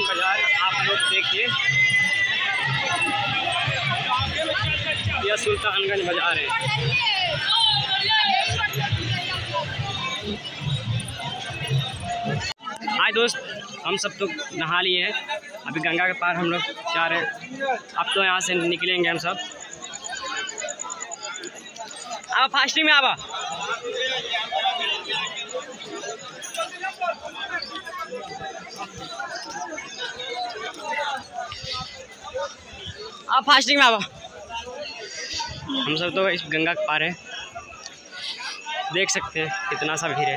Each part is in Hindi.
आंगन बाजार आप लोग देखिए, यह सुल्तानगंज बाजार है। हाय दोस्त, हम सब तो नहा लिए हैं, अभी गंगा के पार हम लोग जा रहे हैं। अब तो यहाँ से निकलेंगे हम सब। अब फास्टिंग में आवा आप फास्टिंग में आवा। हम सब तो इस गंगा के पार है, देख सकते हैं कितना सा भीड़ है।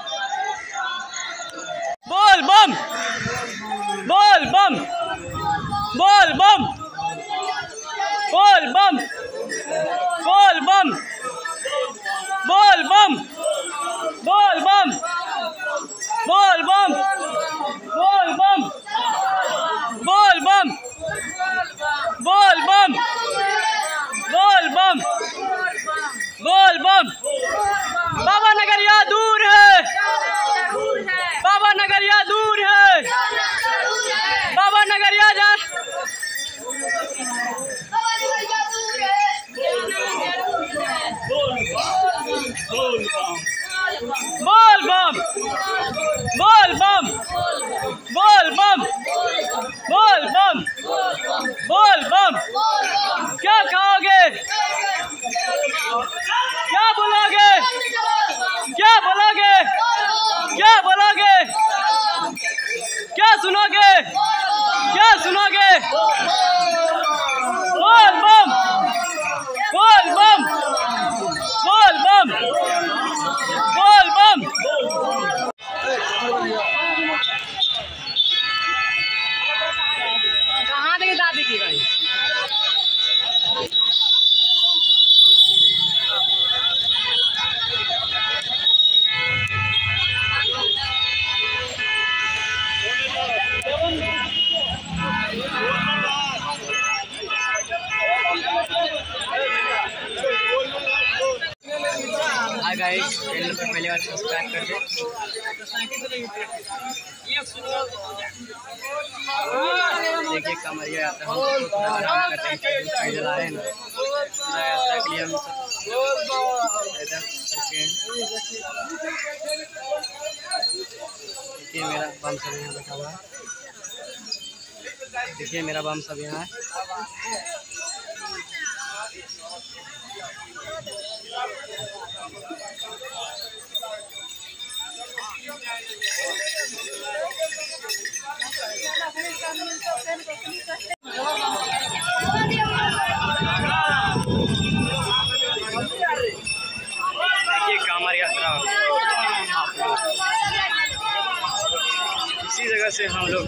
बोल बम, बोल बम, बोल बम, बोल बम, बोल बम, बोल बम, बोल बम, बोल बम, बोल बम, बोल बम, बोल बम, बोल बम, बोल बम। बाबा नगरिया दूर है, बाबा नगरिया दूर है, बाबा नगरिया जा। बोल बम, बोल बम, बोल बम, बोल बम, बोल बम। क्या खाओगे, क्या बोलोगे, क्या बोलोगे, क्या बोलोगे, क्या सुनोगे, क्या सुनोगे। बोल बम, बोल बम, बोल बम, बोल बम। कहाँ देंगे दादी की गाड़ी। हाय गाइस, चैनल पर पहले बार सब्सक्राइब कर दे। देखिए कमरिया यात्रा हम आराम करते हैं, पैदल आ रहे हैं ना, यात्रा के लिए हम देखिए मेरा बम सब यहाँ बैठा हुआ है। देखिए मेरा बम सब यहाँ है। देखिए कांवड़ यात्रा इसी जगह से हम लोग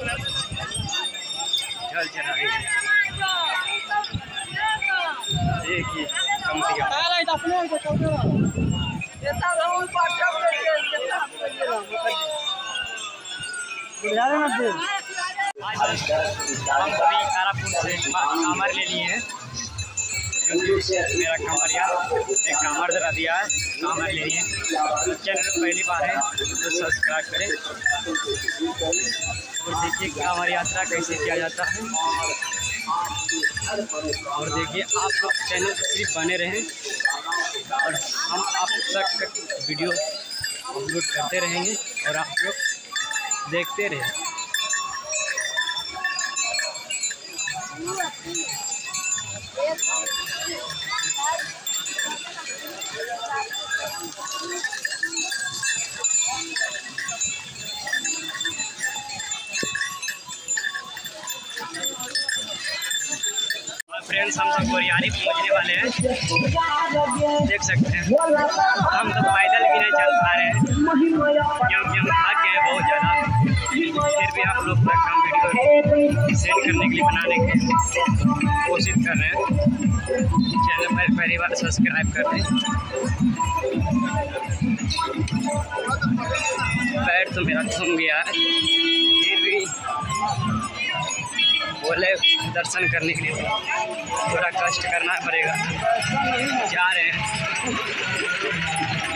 जल चढ़ा रहे हैं। देखिए हम सभी तारापुर से कांवड़ ले लिए हैं, क्योंकि मेरा कांवड़िया एक कांवड़ जरा दिया है, कांवड़ ले लिए। चैनल पहली बार है तो सब्सक्राइब करें और देखिए कांवड़ यात्रा कैसे किया जाता है। और देखिए आप लोग चैनल पर सिर्फ बने रहें और हम आप तक वीडियो अपलोड करते रहेंगे और आप लोग देखते रहें। फ्रेंड्स, हम सब बोरियारी पहुँचने वाले हैं, देख सकते हैं। हम तो पैदल भी नहीं चल पा रहे हैं क्योंकि हम थक गए बहुत ज़्यादा। फिर भी आप लोग तक हम वीडियो सेंड करने के लिए बनाने की कोशिश कर रहे हैं। चैनल पर पहली बार सब्सक्राइब कर दें। पैर तो मेरा थम गया है, फिर भी बोले दर्शन करने के लिए थोड़ा कष्ट करना पड़ेगा। जा रहे हैं।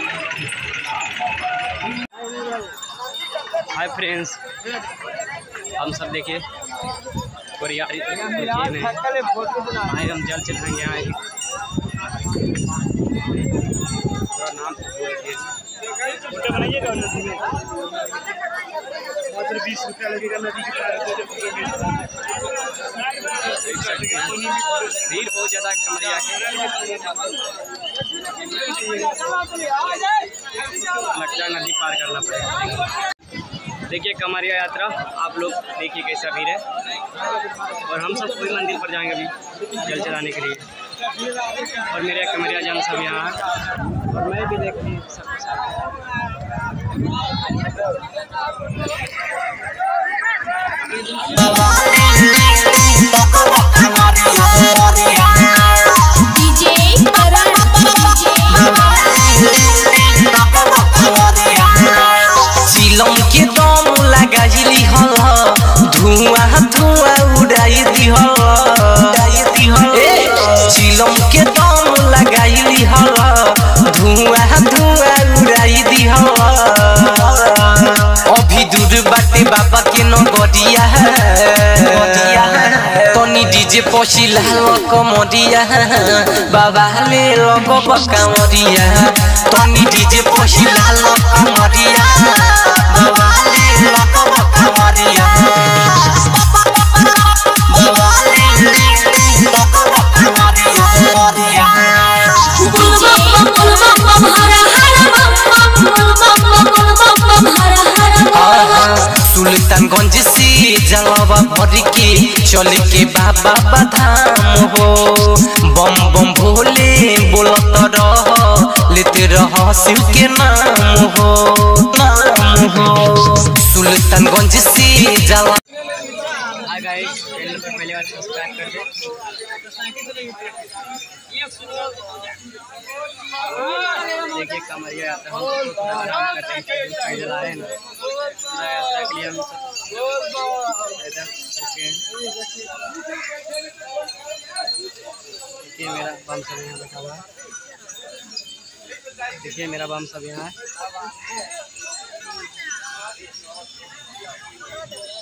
हाय फ्रेंड्स, हम सब देखिए कोरियारी आए, हम जल चढ़ाएंगे यहाँ नाम फोटो बनाइएगा नदी में, मात्र 20 रुपया लगेगा नदी के पार। भीड़ बहुत ज़्यादा कमरिया के, लगता है नदी पार करना पड़ेगा। देखिए कमरिया यात्रा आप लोग देखिए कैसा भीड़ है, और हम सब कोई मंदिर पर जाएंगे अभी जल चढ़ाने के लिए, और मेरे कमरिया जान सब यहाँ है, और मैं भी देखती हूँ सबके साथ। चिलम के दम लगाइली हल, धुआं धुआं उड़ाई दिहल, चिलम के दम लगाइली हल, धुआं धुआं उड़ाई दिहल। अभी दूर बाटे बाबा के नगरिया, तनी डीजे पशिला कमरिया, बाबा ले लगो बकामरिया, तनी डीजे पशिला कमरिया, बाबा ले लगो बकामरिया, बाबा ले लगो बकामरिया। सुल्तानगंज से जलवा भर के चल के बाबा धाम हो, बम बम भोले बोलत रह, लेते रह शिव के नाम हो, सुल्तानगंज से जलवा। पहले बार सब्सक्राइब कर दे। देखिए कमरिया यात्रा हम आराम करते हैं, पैदल आ रहे हैं ना, यात्रा के लिए हम इधर रुके हैं। देखिए मेरा बम सब यहाँ बैठा हुआ है, देखिए मेरा बम सब यहाँ है।